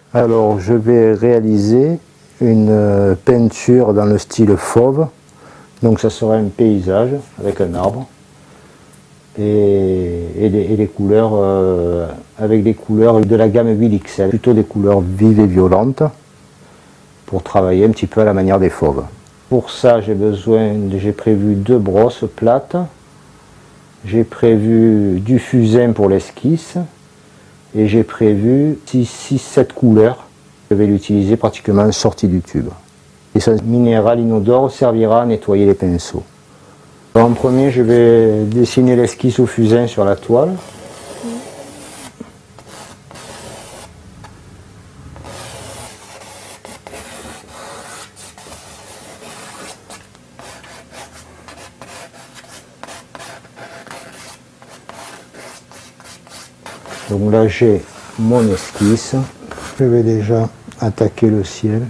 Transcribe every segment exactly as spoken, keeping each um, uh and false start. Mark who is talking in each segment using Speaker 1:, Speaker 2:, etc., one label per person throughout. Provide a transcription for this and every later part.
Speaker 1: Alors je vais réaliser une peinture dans le style fauve. Donc ça sera un paysage avec un arbre. Et, et, les, et les couleurs euh, avec des couleurs de la gamme huit X L, plutôt des couleurs vives et violentes pour travailler un petit peu à la manière des fauves. Pour ça j'ai besoin, j'ai prévu deux brosses plates, j'ai prévu du fusain pour l'esquisse et j'ai prévu six sept couleurs. Je vais l'utiliser pratiquement sortie du tube. L'essence minérale inodore servira à nettoyer les pinceaux. En premier, je vais dessiner l'esquisse au fusain sur la toile. Donc là, j'ai mon esquisse. Je vais déjà attaquer le ciel.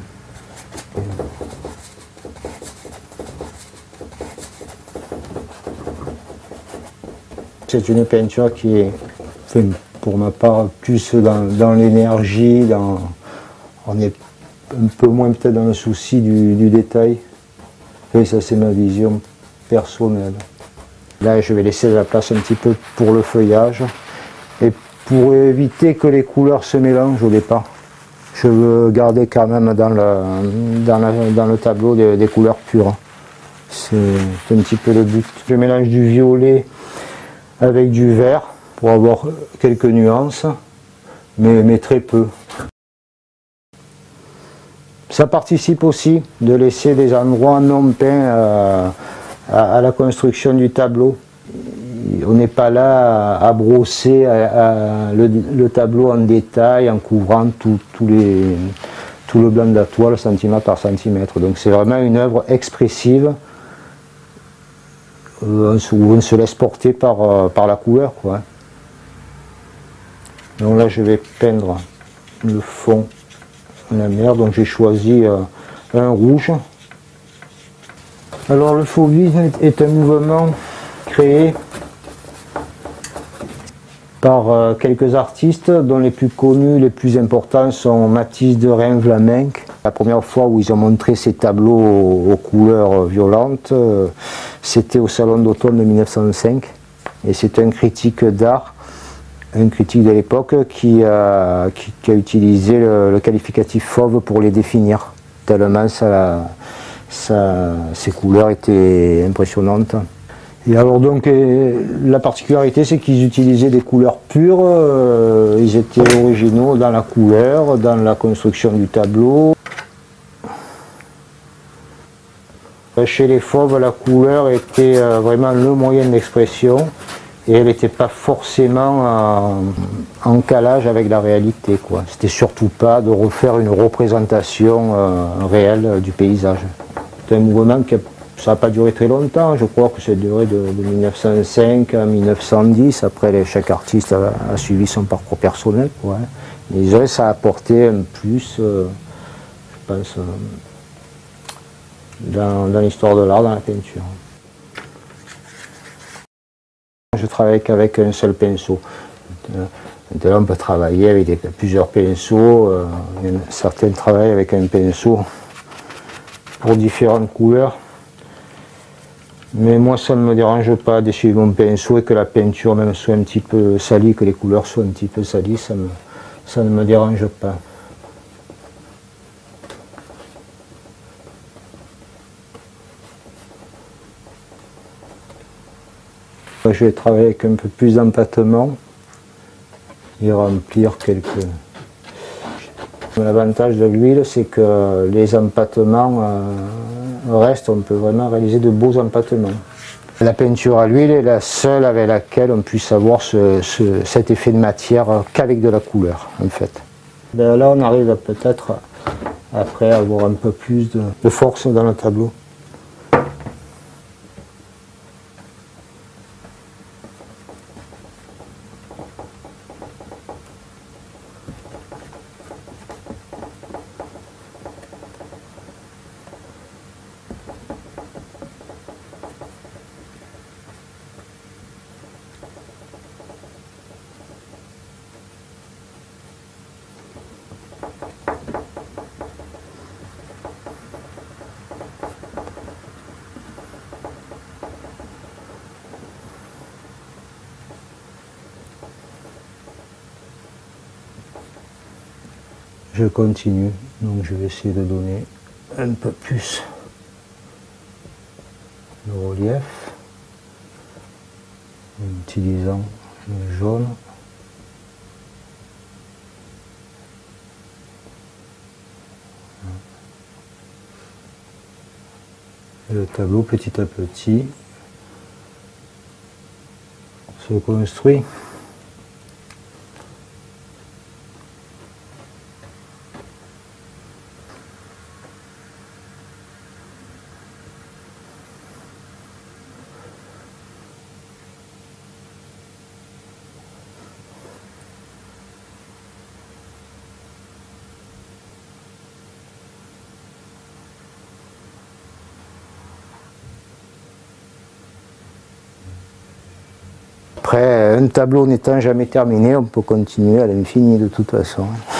Speaker 1: C'est une peinture qui est, enfin, pour ma part, plus dans, dans l'énergie, dans, on est un peu moins peut-être dans le souci du, du détail. Et ça c'est ma vision personnelle. Là je vais laisser la place un petit peu pour le feuillage. Et pour éviter que les couleurs se mélangent au départ, je veux garder quand même dans le, dans la, dans le tableau des, des couleurs pures. C'est un petit peu le but. Je mélange du violet avec du vert pour avoir quelques nuances, mais, mais très peu. Ça participe aussi de laisser des endroits non peints euh, à, à la construction du tableau. On n'est pas là à, à brosser à, à le, le tableau en détail en couvrant tout, tout, les, tout le blanc de la toile centimètre par centimètre. Donc c'est vraiment une œuvre expressive où on se laisse porter par, par la couleur, quoi. Donc là je vais peindre le fond de la mer, donc j'ai choisi euh, un rouge. Alors le fauvisme est un mouvement créé par euh, quelques artistes dont les plus connus, les plus importants sont Matisse de Reims-Vlaminck. La première fois où ils ont montré ces tableaux aux, aux couleurs violentes, euh, c'était au Salon d'automne de mille neuf cent cinq. Et c'est un critique d'art, un critique de l'époque qui, euh, qui, qui a utilisé le, le qualificatif fauve pour les définir, tellement ça, ça, ces couleurs étaient impressionnantes. Et alors donc euh, la particularité c'est qu'ils utilisaient des couleurs pures, euh, ils étaient originaux dans la couleur, dans la construction du tableau. Chez les fauves, la couleur était euh, vraiment le moyen d'expression et elle n'était pas forcément euh, en calage avec la réalité, quoi. C'était surtout pas de refaire une représentation euh, réelle du paysage. C'est un mouvement qui a Ça n'a pas duré très longtemps, je crois que ça a duré de, de mille neuf cent cinq à mille neuf cent dix. Après, les, chaque artiste a, a suivi son parcours personnel, quoi. Mais je dirais que ça a apporté un plus, euh, je pense, euh, dans, dans l'histoire de l'art, dans la peinture. Je travaille qu'avec un seul pinceau. Maintenant, on peut travailler avec des, plusieurs pinceaux. Euh, certains travaillent avec un pinceau pour différentes couleurs. Mais moi ça ne me dérange pas d'essuyer mon pinceau et que la peinture même soit un petit peu salie, que les couleurs soient un petit peu salies, ça, me, ça ne me dérange pas. Je vais travailler avec un peu plus d'empattement et remplir quelques... L'avantage de l'huile, c'est que les empattements euh, restent, on peut vraiment réaliser de beaux empattements. La peinture à l'huile est la seule avec laquelle on puisse avoir ce, ce, cet effet de matière qu'avec de la couleur, en fait. Ben là, on arrive peut-être après à avoir un peu plus de, de force dans le tableau. je continue, donc je vais essayer de donner un peu plus de relief en utilisant le jaune. Et le tableau petit à petit se construit. Après, un tableau n'étant jamais terminé, on peut continuer à l'infini de toute façon.